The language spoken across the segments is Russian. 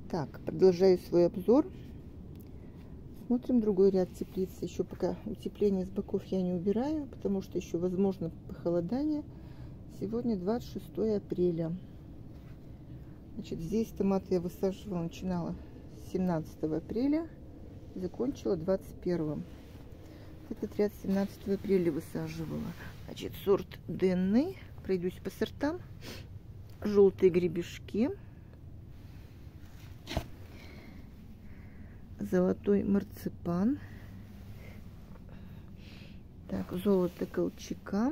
Так, продолжаю свой обзор. Смотрим другой ряд теплиц. Еще пока утепление с боков я не убираю, потому что еще возможно похолодание. Сегодня 26 апреля. Значит, здесь томаты я высаживала, начинала 17 апреля, закончила 21. Этот ряд 17 апреля высаживала. Значит, сорт Денный. Пройдусь по сортам. Желтые гребешки. Золотой марципан. Так, золото Колчака.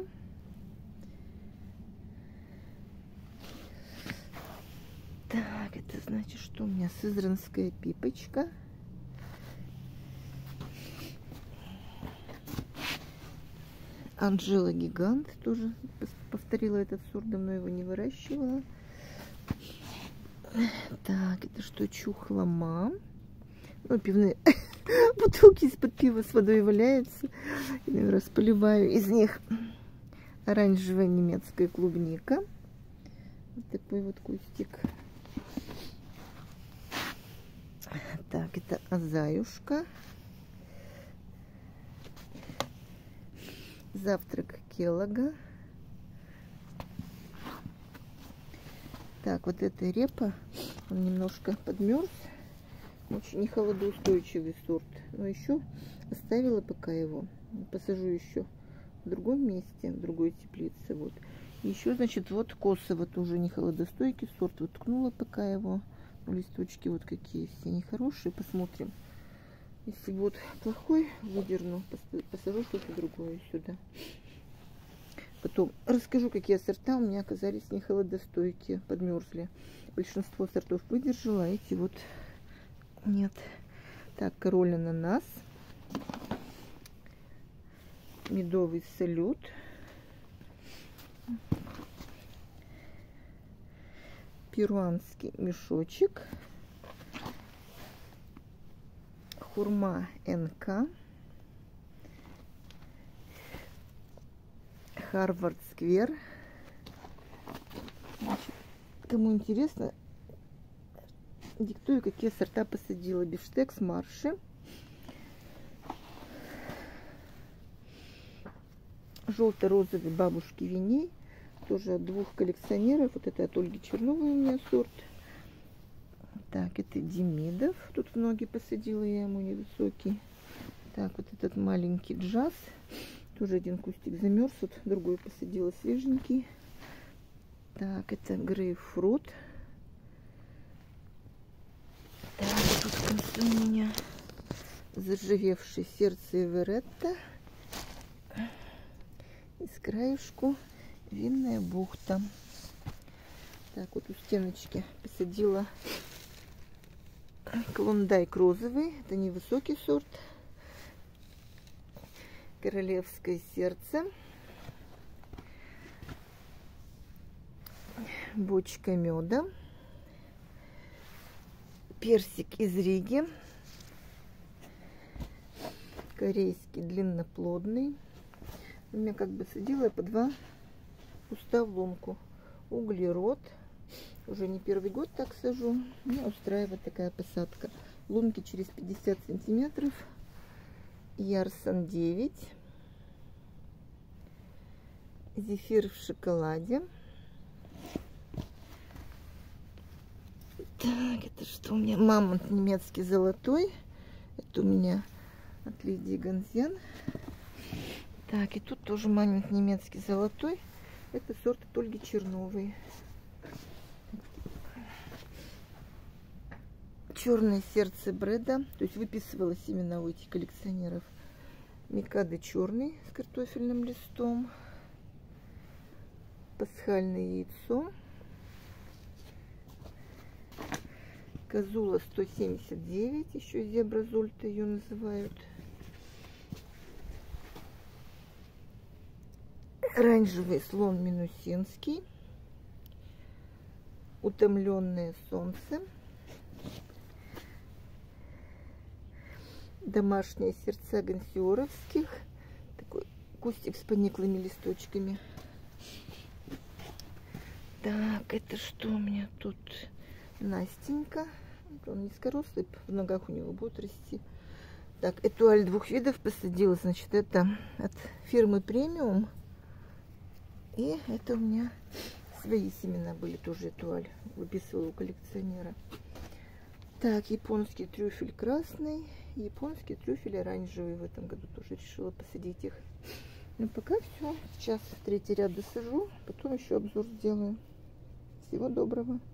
Так, это значит, что у меня сызранская пипочка. Анжела Гигант. Тоже повторила этот сорт, давно его не выращивала. Так, это что? Чухлома. Ну, пивные бутылки из-под пива с водой валяются. Я раз поливаю из них. Оранжевая немецкая клубника. Вот такой вот кустик. Так, это азаюшка. Завтрак Келлога. Так, вот эта репа, он немножко подмерз. Очень не холодоустойчивый сорт. Но еще оставила пока его. Посажу еще в другом месте, в другой теплице. Вот. Еще, значит, вот Косово тоже не холодостойкий сорт. Вот ткнула пока его. Листочки вот какие все нехорошие. Посмотрим. Если вот плохой, выдерну, посажу что-то другое сюда. Потом расскажу, какие сорта у меня оказались не холодостойкие, подмерзли. Большинство сортов выдержала, а эти вот нет. Так, король ананас. Медовый салют. Перуанский мешочек. Хурма НК. Харвард Сквер. Значит, кому интересно, диктую, какие сорта посадила. Бифштекс Марши. Желто-розовый бабушки Виней. Тоже от двух коллекционеров. Вот это от Ольги Черновой у меня сорт. Так, это Демидов. Тут в ноги посадила я ему, невысокий. Так, вот этот маленький джаз. Тоже один кустик замерз. Вот другой посадила свеженький. Так, это грейпфрут. Так, тут в конце у меня заржавевшее сердце Эверетта. И с краешку винная бухта. Так, вот у стеночки посадила клондайк розовый. Это невысокий сорт. Королевское сердце. Бочка меда. Персик из Риги. Корейский длинноплодный. У меня как бы садила по 2 куста в лунку. Углерод. Уже не первый год так сажу. Меня устраивает такая посадка. Лунки через 50 сантиметров. Ярсон 9. Зефир в шоколаде. Так, это что у меня? Мамонт немецкий золотой. Это у меня от Лидии Ганзен. Так, и тут тоже мамонт немецкий золотой. Это сорт от Ольги Черновой. Черное сердце Бреда. То есть выписывалась именно у этих коллекционеров. Микадо черный с картофельным листом. Пасхальное яйцо. Козула 179. Еще зебра зольта ее называют. Оранжевый слон минусинский. Утомленное солнце. Домашние сердца гансиоровских. Такой кустик с пониклыми листочками. Так, это что у меня тут? Настенька. Он низкорослый, в ногах у него будет расти. Так, этуаль 2 видов посадила. Значит, это от фирмы Премиум. И это у меня свои семена были, тоже этуаль. Выписывала у коллекционера. Так, японский трюфель красный, японский трюфель оранжевый. В этом году тоже решила посадить их. Ну, пока все. Сейчас 3-й ряд досажу, потом еще обзор сделаю. Всего доброго.